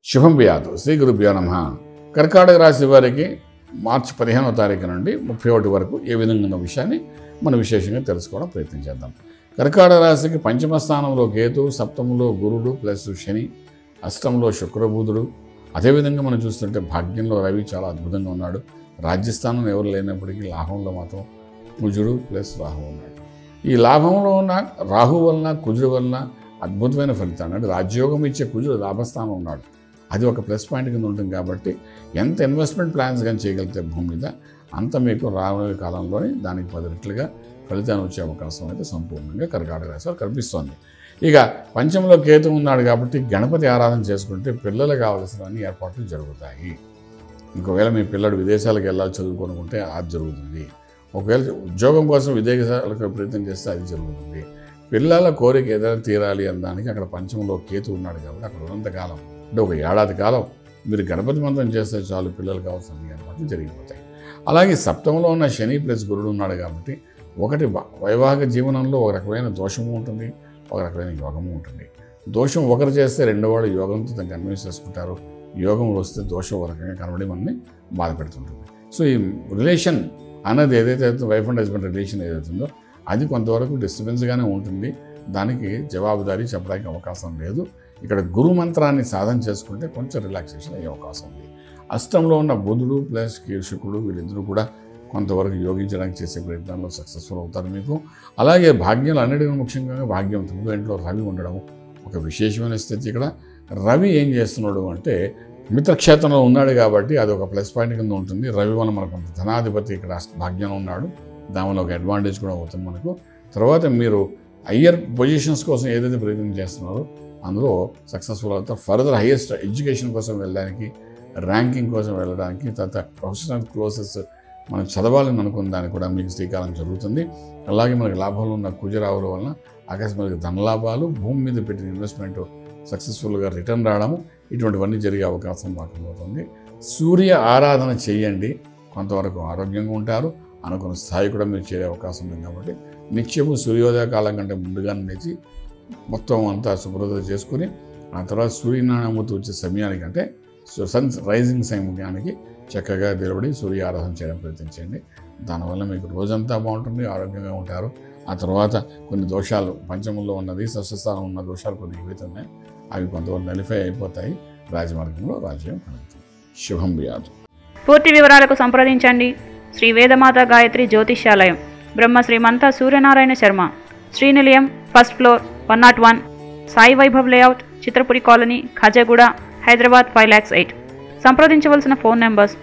శుభం వ్యాధు శ్రీ గురుభ్యో నమః. కర్కాటక రాశి వారికి మార్చి 15వ తారీఖు నుండి 31 వరకు ఏ విధంగా ఉన్న విషయాన్ని మనం విశేషంగా తెలుసుకోవడం ప్రయత్నం చేద్దాం. కర్కాటక రాశికి పంచమ స్థానంలో కేతు, సప్తమంలో గురుడు ప్లస్ శని, అష్టంలో శుక్రబుధుడు. అదేవిధంగా మనం చూస్తుంటే భాగ్యంలో రవి చాలా అద్భుతంగా ఉన్నాడు. రాజ్యస్థానం ఎవరు లేనప్పటికీ లాభంలో మాత్రం కుజుడు ప్లస్ రాహు ఉన్నాడు. ఈ లాభంలో ఉన్న రాహు వలన కుజుడు వలన అద్భుతమైన ఫలితాన్ని, అంటే రాజ్యోగం ఇచ్చే కుజుడు లాభస్థానం ఉన్నాడు. అది ఒక ప్లస్ పాయింట్ కింద ఉంటుంది. కాబట్టి ఎంత ఇన్వెస్ట్మెంట్ ప్లాన్స్ కానీ చేయగలిగితే భూమి మీద అంత మీకు రాబోయే కాలంలోనే దానికి 10 రెట్లుగా ఫలితాన్ని వచ్చే అవకాశం అయితే సంపూర్ణంగా కర్కాటక రాశి వారు కనిపిస్తోంది. ఇక పంచంలో కేతు ఉన్నాడు కాబట్టి గణపతి ఆరాధన చేసుకుంటే పిల్లలకు కావాల్సిన అన్ని ఏర్పాట్లు జరుగుతాయి. ఒకవేళ మీ పిల్లడు విదేశాలకు వెళ్ళాలి చదువుకోనుకుంటే అది జరుగుతుంది. ఒకవేళ ఉద్యోగం కోసం విదేశాలకు ప్రయత్నం చేస్తే అది జరుగుతుంది. పిల్లల కోరిక ఏదైనా తీరాలి అనడానికి అక్కడ పంచంలో కేతు ఉన్నాడు కాబట్టి అక్కడ ఉన్నంతకాలం, అంటే ఒక ఏడాది కాలం మీరు గణపతి మంత్రం చేస్తే చాలు పిల్లలు కావాల్సిన ఏర్పాట్లు జరిగిపోతాయి. అలాగే సప్తమంలో ఉన్న శని ప్లస్ గురుడు ఉన్నాడు కాబట్టి ఒకటి వైవాహిక జీవనంలో ఒక రకమైన దోషము ఉంటుంది, ఒక రకమైన యోగము ఉంటుంది. దోషం ఒకరు చేస్తే రెండో వాడు యోగంతో తనకు కన్విన్స్ చేసుకుంటారు. యోగం వస్తే దోషం ఒక రకంగా కనబడి మనల్ని బాధ పెడుతుంటుంది. సో ఈ రిలేషన్ అన్నది ఏదైతే వైఫ్ అండ్ హస్బెండ్ రిలేషన్ ఏదైతుందో అది కొంతవరకు డిస్టర్బెన్స్గానే ఉంటుంది. దానికి జవాబుదారీ చెప్పడానికి అవకాశం లేదు. ఇక్కడ గురు మంత్రాన్ని సాధన చేసుకుంటే కొంచెం రిలాక్సేషన్ అయ్యే అవకాశం ఉంది. అష్టంలో ఉన్న బుధుడు ప్లస్ శుక్రుడు వీళ్ళిద్దరూ కూడా కొంతవరకు యోగించడానికి చేసే ప్రయత్నంలో సక్సెస్ఫుల్ అవుతారు మీకు. అలాగే భాగ్యాలు అన్నిటికీ ముఖ్యంగా భాగ్యం 9వ ఇంట్లో రవి ఉండడం ఒక విశేషమైన స్థితి. ఇక్కడ రవి ఏం చేస్తున్నాడు అంటే మిత్రక్షేత్రంలో ఉన్నాడు కాబట్టి అది ఒక ప్లస్ పాయింట్ కింద ఉంటుంది. రవి వల్ల మనకు ధనాధిపతి ఇక్కడ భాగ్యంలో ఉన్నాడు, దానివల్ల ఒక అడ్వాంటేజ్ కూడా అవుతుంది మనకు. తర్వాత మీరు హయ్యర్ పొజిషన్స్ కోసం ఏదైతే ప్రయత్నం చేస్తున్నారో అందులో సక్సెస్ఫుల్ అవుతారు. ఫర్దర్ హైయెస్ట్ ఎడ్యుకేషన్ కోసం వెళ్ళడానికి, ర్యాంకింగ్ కోసం వెళ్ళడానికి, తర్వాత ప్రొఫెషనల్ కోర్సెస్ మనం చదవాలని అనుకున్న దానికి కూడా మీకు శ్రీకారం జరుగుతుంది. అలాగే మనకి లాభాలు ఉన్న కుజరావుల వలన అకస్మాత్తుగా ధనలాభాలు, భూమి మీద పెట్టిన ఇన్వెస్ట్మెంట్ సక్సెస్ఫుల్గా రిటర్న్ రావడము, ఇటువంటివన్నీ జరిగే అవకాశం మాకవుతుంది. సూర్య ఆరాధన చేయండి, కొంతవరకు ఆరోగ్యంగా ఉంటారు. అనుకున్న స్థాయి కూడా మీరు చేరే అవకాశం ఉంది. కాబట్టి నిత్యము సూర్యోదయ కాలం కంటే ముందుగానే లేచి మొత్తం అంతా శుభ్రత చేసుకుని ఆ తర్వాత సూర్యనారాయణమూర్తి వచ్చే సమయానికి, అంటే సన్ రైజింగ్ సమయానికి చక్కగా నిలబడి సూర్య ఆరాధన చేయడం ప్రయత్నించండి. దానివల్ల మీకు రోజంతా బాగుంటుంది, ఆరోగ్యంగా ఉంటారు. ఆ తర్వాత కొన్ని దోషాలు పంచమంలో ఉన్నది, షష్ఠస్థానం ఉన్న దోషాలు కొన్ని ఏవైతే ఉన్నాయో అవి కొంతవరకు నలిఫై అయిపోతాయి. రాజమార్గంలో రాజ్యం కలుగుతుంది. శుభం వ్యాధు. పూర్తి వివరాలకు సంప్రదించండి శ్రీ వేదమాత గాయత్రి జ్యోతిష్యాలయం, బ్రహ్మ శ్రీ మంత Suryanarayana Sharma, Shri Nilayam, first floor, 101, Sai Vaibhav layout, Chitrapuri colony, Khajaguda, Hyderabad 5,08,000. సంప్రదించవలసిన ఫోన్ నెంబర్స్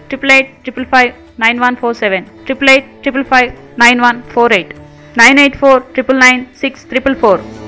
8885591147, 8855591148, 984999644.